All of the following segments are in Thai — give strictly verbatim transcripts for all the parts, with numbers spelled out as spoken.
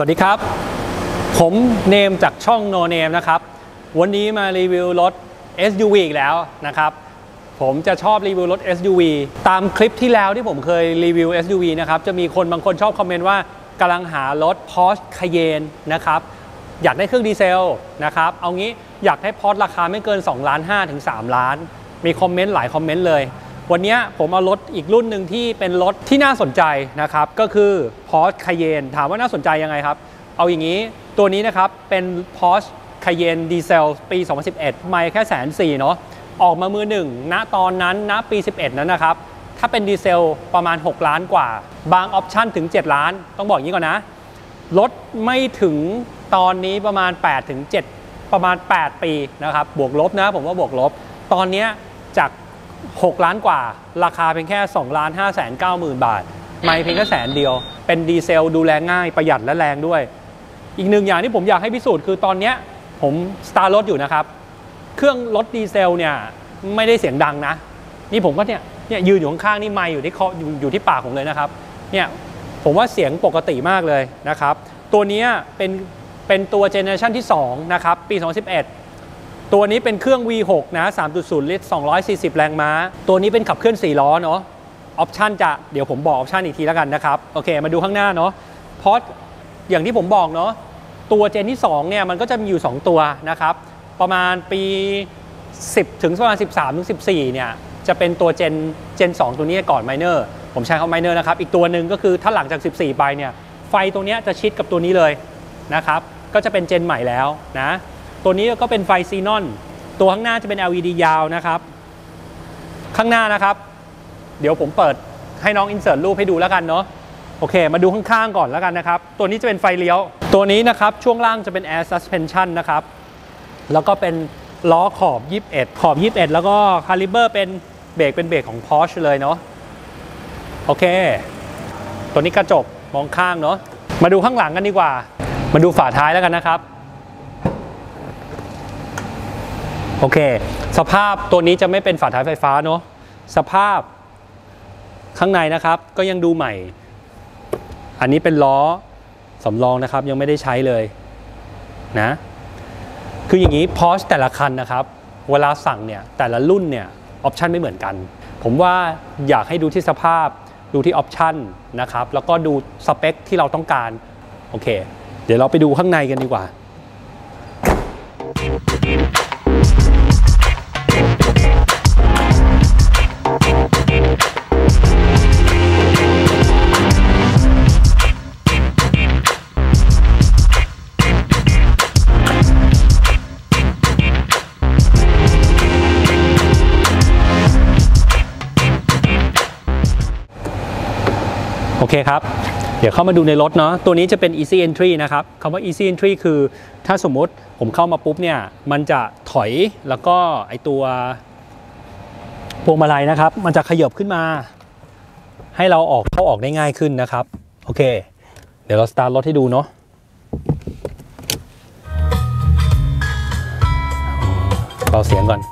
วัสดีครับผมเนมจากช่อง No Name นะครับวันนี้มารีวิวรถ เอส ยู วี อีกแล้วนะครับผมจะชอบรีวิวรถ เอส ยู วี ตามคลิปที่แล้วที่ผมเคยรีวิว เอส ยู วี นะครับจะมีคนบางคนชอบคอมเมนต์ว่ากำลังหารถ Porsche Cayenne นะครับอยากได้เครื่องดีเซลนะครับเอางี้อยากให้ Porsche ราคาไม่เกินสองล้านห้าถึงสามล้านมีคอมเมนต์หลายคอมเมนต์เลยวันนี้ผมเอารถอีกรุ่นหนึ่งที่เป็นรถที่น่าสนใจนะครับก็คือ Porsche Cayenne ถามว่าน่าสนใจยังไงครับเอาอย่างนี้ตัวนี้นะครับเป็น Porsche Cayenne ดีเซลปีสองพันสิบเอ็ดไมล์แค่แสนสี่เนาะออกมามือหนึ่งณตอนนั้นณปีสิบเอ็ดนั้นนะครับถ้าเป็นดีเซลประมาณหกล้านกว่าบางออปชั่นถึงเจ็ดล้านต้องบอกอย่างนี้ก่อนนะรถไม่ถึงตอนนี้ประมาณแปดถึงเจ็ดประมาณแปดปีนะครับบวกลบนะผมว่าบวกลบตอนนี้จากหกล้านกว่าราคาเป็นแค่สองล้านห้าแสนเก้าหมื่นบาทไม่เพียงแค่แสนเดียวเป็นดีเซลดูแลง่ายประหยัดและแรงด้วยอีกหนึ่งอย่างที่ผมอยากให้พิสูจน์คือตอนนี้ผมสตาร์ทรถอยู่นะครับเครื่องรถดีเซลเนี่ยไม่ได้เสียงดังนะนี่ผมก็เนี่ยเนี่ยยืนอยู่ข้างๆนี่ไมค์อยู่ที่คออยู่อยู่ที่ปากผมเลยนะครับเนี่ยผมว่าเสียงปกติมากเลยนะครับตัวนี้เป็นเป็นตัวเจเนอเรชันที่สองนะครับปีสองพันสิบเอ็ดตัวนี้เป็นเครื่อง วี หก นะ สามจุดศูนย์ ลิตรสองร้อยสี่สิบแรงม้าตัวนี้เป็นขับเคลื่อนสี่ล้อเนาะออปชันจะเดี๋ยวผมบอกออปชันอีกทีแล้วกันนะครับโอเคมาดูข้างหน้าเนาะเพราะอย่างที่ผมบอกเนาะตัวเจนที่สองเนี่ยมันก็จะมีอยู่สองตัวนะครับประมาณปีสิบถึงประมาณสิบสามถึงสิบสี่เนี่ยจะเป็นตัวเจนเจนสองตัวนี้ก่อนไมเนอร์ผมใช้คำไมเนอร์นะครับอีกตัวหนึ่งก็คือถ้าหลังจากสิบสี่ไปเนี่ยไฟตัวนี้จะชิดกับตัวนี้เลยนะครับก็จะเป็นเจนใหม่แล้วนะตัวนี้ก็เป็นไฟซีนอนตัวข้างหน้าจะเป็น แอล อี ดี ยาวนะครับข้างหน้านะครับเดี๋ยวผมเปิดให้น้องอินเสิร์ตรูปให้ดูแล้วกันเนาะโอเคมาดูข้างๆก่อนแล้วกันนะครับตัวนี้จะเป็นไฟเลี้ยวตัวนี้นะครับช่วงล่างจะเป็น Air Suspension นะครับแล้วก็เป็นล้อขอบยี่สิบเอ็ดขอบยี่สิบเอ็ดแล้วก็คาลิเบอร์เป็นเบรกเป็นเบรกของ Porsche เลยเนาะโอเคตัวนี้กระจกมองข้างเนาะมาดูข้างหลังกันดีกว่ามาดูฝาท้ายแล้วกันนะครับโอเคสภาพตัวนี้จะไม่เป็นฝาท้ายไฟฟ้าเนาะสภาพข้างในนะครับก็ยังดูใหม่อันนี้เป็นล้อสำรองนะครับยังไม่ได้ใช้เลยนะคืออย่างนี้ Porsche แต่ละคันนะครับเวลาสั่งเนี่ยแต่ละรุ่นเนี่ยออปชันไม่เหมือนกันผมว่าอยากให้ดูที่สภาพดูที่ออปชันนะครับแล้วก็ดูสเปคที่เราต้องการโอเคเดี๋ยวเราไปดูข้างในกันดีกว่าโอเคครับเดี๋ยวเข้ามาดูในรถเนาะตัวนี้จะเป็น Easy Entry นะครับคำว่า Easy Entry คือถ้าสมมติผมเข้ามาปุ๊บเนี่ยมันจะถอยแล้วก็ไอตัวพวงมาลัยนะครับมันจะขยับขึ้นมาให้เราออกเข้าออกได้ง่ายขึ้นนะครับโอเคเดี๋ยวเราสตาร์ทรถให้ดูเนาะเบาเสียงก่อน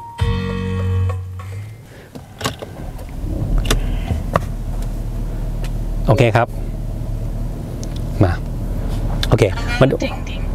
โอเคครับมาโอเคมาดู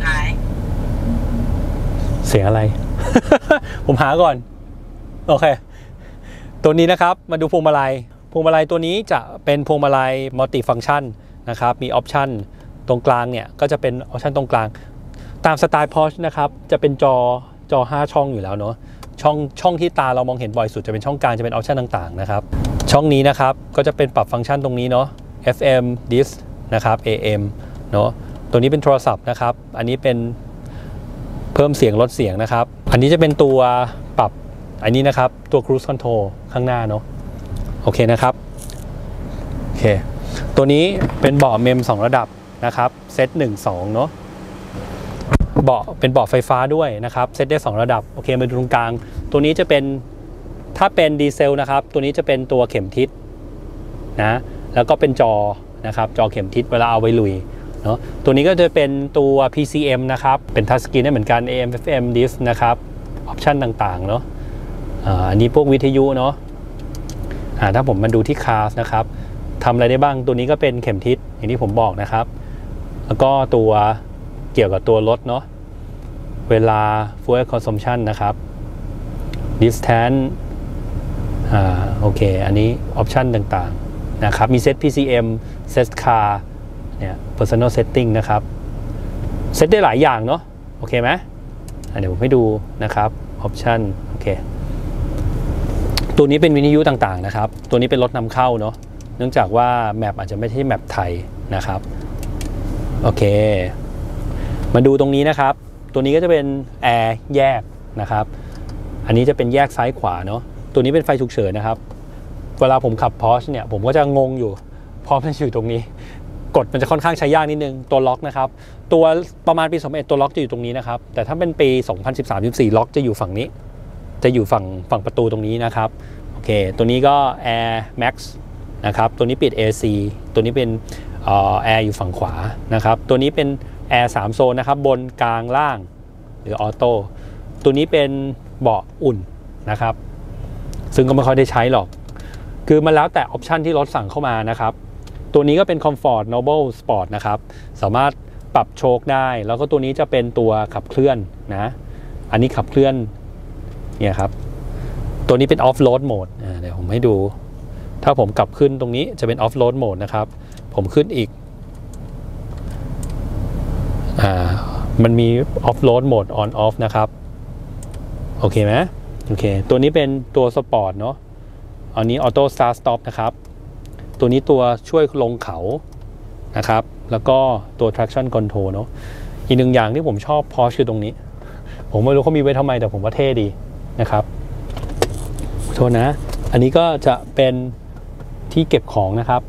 เสียงอะไร ผมหาก่อนโอเคตัวนี้นะครับมาดูพวงมาลัยพวงมาลัยตัวนี้จะเป็นพวงมาลัยมัลติฟังก์ชันนะครับมีออปชันตรงกลางเนี่ยก็จะเป็นออปชันตรงกลางตามสไตล์ Porsche นะครับจะเป็นจอจอห้าช่องอยู่แล้วเนาะช่องช่องที่ตาเรามองเห็นบ่อยสุดจะเป็นช่องกลางจะเป็นออปชันต่างๆนะครับช่องนี้นะครับก็จะเป็นปรับฟังก์ชันตรงนี้เนาะเอฟ เอ็ม Dis นะครับ เอ เอ็ม เนาะตัวนี้เป็นโทรศัพท์นะครับอันนี้เป็นเพิ่มเสียงลดเสียงนะครับอันนี้จะเป็นตัวปรับอันนี้นะครับตัว Cruise Control ข้างหน้าเนาะโอเคนะครับโอเคตัวนี้เป็นเบาะเมมสองระดับนะครับเซตหนึ่ง สองเนาะเบาะเป็นเบาะไฟฟ้าด้วยนะครับเซตได้สองระดับโอเคมาดูตรงกลางตัวนี้จะเป็นถ้าเป็นดีเซลนะครับตัวนี้จะเป็นตัวเข็มทิศนะแล้วก็เป็นจอนะครับจอเข็มทิศเวลาเอาไว้ลุยเนาะตัวนี้ก็จะเป็นตัว พี ซี เอ็ม นะครับเป็นทัชสกรีนได้เหมือนกัน เอ เอ็ม เอฟ เอ็ม Dis นะครับออปชันต่างๆเนาะอันนี้พวกวิทยุเนาะถ้าผมมาดูที่คลาสนะครับทำอะไรได้บ้างตัวนี้ก็เป็นเข็มทิศอย่างที่ผมบอกนะครับแล้วก็ตัวเกี่ยวกับตัวรถเนาะเวลา fuel consumption นะครับ distance อ่าโอเคอันนี้ออปชันต่างๆนะครับมี set พี ซี เอ็ม set car เนี่ย personal setting นะครับเซตได้หลายอย่างเนาะโอเคไหมเดี๋ยวผมให้ดูนะครับออปชันโอเคตัวนี้เป็นวิทยุต่างๆนะครับตัวนี้เป็นรถนำเข้าเนาะเนื่องจากว่าแมปอาจจะไม่ใช่แมปไทยนะครับโอเคมาดูตรงนี้นะครับตัวนี้ก็จะเป็นแอร์แยกนะครับอันนี้จะเป็นแยกซ้ายขวาเนาะตัวนี้เป็นไฟฉุกเฉินนะครับเวลาผมขับ Porsche เนี่ยผมก็จะงงอยู่เพราะมันอยู่ตรงนี้กดมันจะค่อนข้างใช้ยากนิดนึงตัวล็อกนะครับตัวประมาณปีสองพันสิบเอ็ดตัวล็อกจะอยู่ตรงนี้นะครับแต่ถ้าเป็นปีสองพันสิบสาม สิบสี่ล็อกจะอยู่ฝั่งนี้จะอยู่ฝั่งฝั่งประตูตรงนี้นะครับโอเคตัวนี้ก็ Air Max นะครับตัวนี้ปิด เอ ซี ตัวนี้เป็นแอร์อยู่ฝั่งขวานะครับตัวนี้เป็นแอร์สามโซนนะครับบนกลางล่างหรือออโต้ตัวนี้เป็นเบาะอุ่นนะครับซึ่งก็ไม่ค่อยได้ใช้หรอกคือมันแล้วแต่ออปชันที่รถสั่งเข้ามานะครับตัวนี้ก็เป็น Comfort Noble Sport นะครับสามารถปรับโชคได้แล้วก็ตัวนี้จะเป็นตัวขับเคลื่อนนะอันนี้ขับเคลื่อนเนี่ยครับตัวนี้เป็น Off Road Mode เดี๋ยวผมให้ดูถ้าผมกลับขึ้นตรงนี้จะเป็น Off Road Mode นะครับผมขึ้นอีกอ่ามันมี Off Road Mode On Off นะครับโอเคไหมโอเคตัวนี้เป็นตัว Sport เนาะอันนี้ Auto Start Stop นะครับตัวนี้ตัวช่วยลงเขานะครับแล้วก็ตัว traction control เนาะอีกหนึ่งอย่างที่ผมชอบ Porsche คือตรงนี้ผมไม่รู้เขามีไว้ทำไมแต่ผมว่าเท่ดีนะครับโทษนะอันนี้ก็จะเป็นที่เก็บของนะครับ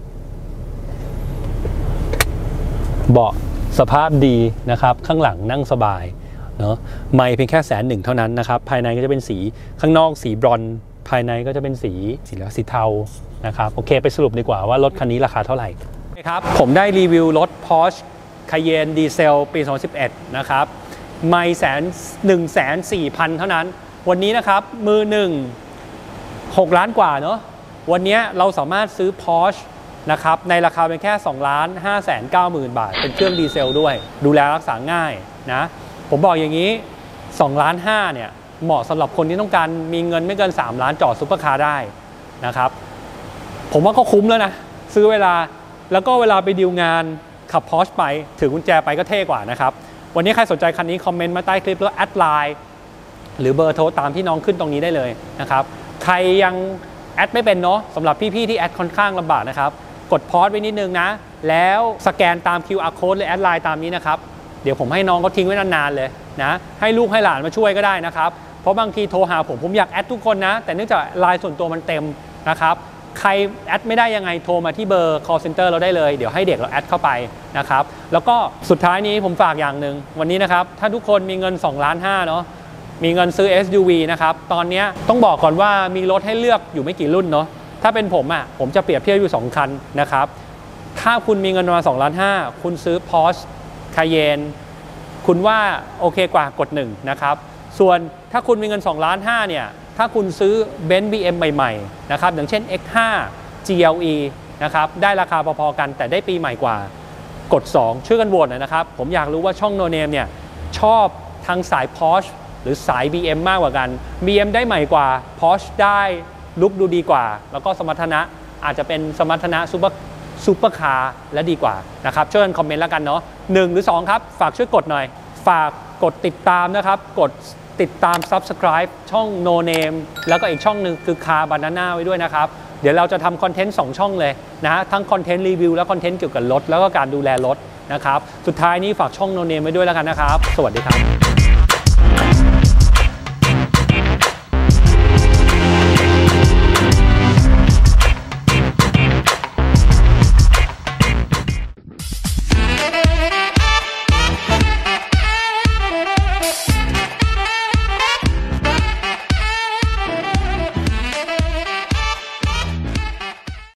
เบาะสภาพดีนะครับข้างหลังนั่งสบายเนาะไม่เพียงแค่แสนหนึ่งเท่านั้นนะครับภายในก็จะเป็นสีข้างนอกสีบรอนซ์ภายในก็จะเป็นสีสีแล้วสีเทานะครับโอเคไปสรุปดีกว่าว่ารถคันนี้ราคาเท่าไหร่ครับผมได้รีวิวรถ Porsche Cayenne ดีเซลปีสองพันสิบเอ็ดนะครับไม่แสนหนึ่งแสนสี่พันเท่านั้นวันนี้นะครับมือหนึ่งหกล้านกว่าเนาะวันนี้เราสามารถซื้อ Porsche นะครับในราคาเป็นแค่สองล้านห้าแสนเก้าหมื่นบาทเป็นเครื่องดีเซลด้วยดูแลรักษาง่ายนะผมบอกอย่างนี้สองล้านห้าเนี่ยเหมาะสำหรับคนที่ต้องการมีเงินไม่เกินสามล้านจอดซุปเปอร์คาร์ได้นะครับผมว่าก็คุ้มแล้วนะซื้อเวลาแล้วก็เวลาไปดีลงานขับ Porsche ไปถือกุญแจไปก็เท่กว่านะครับวันนี้ใครสนใจคันนี้คอมเมนต์มาใต้คลิปแล้วแอดไลน์หรือเบอร์โทรตามที่น้องขึ้นตรงนี้ได้เลยนะครับใครยังแอดไม่เป็นเนาะสำหรับพี่ๆที่แอดค่อนข้างลำบากนะครับกดพอสไว้นิดนึงนะแล้วสแกนตาม คิว อาร์ Code หรือแอดไลน์ตามนี้นะครับเดี๋ยวผมให้น้องเขาทิ้งไว้นานๆเลยนะให้ลูกให้หลานมาช่วยก็ได้นะครับเพราะบางทีโทรหาผมผมอยากแอดทุกคนนะแต่เนื่องจากไลน์ส่วนตัวมันเต็มนะครับใครแอดไม่ได้ยังไงโทรมาที่เบอร์ call center เราได้เลยเดี๋ยวให้เด็กเราแอดเข้าไปนะครับแล้วก็สุดท้ายนี้ผมฝากอย่างหนึ่งวันนี้นะครับถ้าทุกคนมีเงินสองล้านห้าเนาะมีเงินซื้อ เอส ยู วี นะครับตอนนี้ต้องบอกก่อนว่ามีรถให้เลือกอยู่ไม่กี่รุ่นเนาะถ้าเป็นผมอ่ะผมจะเปรียบเทียบอยู่สองคันนะครับถ้าคุณมีเงินประมาณสองล้านห้าคุณซื้อ Porsche Cayenne คุณว่าโอเคกว่ากดหนึ่งนะครับส่วนถ้าคุณมีเงินสองล้านห้าเนี่ยถ้าคุณซื้อ Benz บี เอ็ม ใหม่ๆนะครับอย่างเช่น เอ็กซ์ ห้า จี แอล อี นะครับได้ราคาพอๆกันแต่ได้ปีใหม่กว่ากดสองช่วยกันโหวตหน่อยนะครับผมอยากรู้ว่าช่อง No Name เนี่ยชอบทางสาย Porsche หรือสาย บี เอ็ม มากกว่ากัน บี เอ็ม ได้ใหม่กว่า Porsche ได้ลุคดูดีกว่าแล้วก็สมรรถนะอาจจะเป็นสมรรถนะซูเปอร์ซูเปอร์คาร์และดีกว่านะครับช่วยกันคอมเมนต์แล้วกันเนาะหนึ่งหรือสองครับฝากช่วยกดหน่อยฝากกดติดตามนะครับกดติดตาม Subscribe ช่อง No Name แล้วก็อีกช่องหนึ่งคือ Car Banana ไว้ด้วยนะครับเดี๋ยวเราจะทำคอนเทนต์สองช่องเลยนะฮะทั้งคอนเทนต์รีวิวและคอนเทนต์เกี่ยวกับรถแล้วก็การดูแลรถนะครับสุดท้ายนี้ฝากช่อง No Name ไว้ด้วยแล้วกันนะครับสวัสดีครับ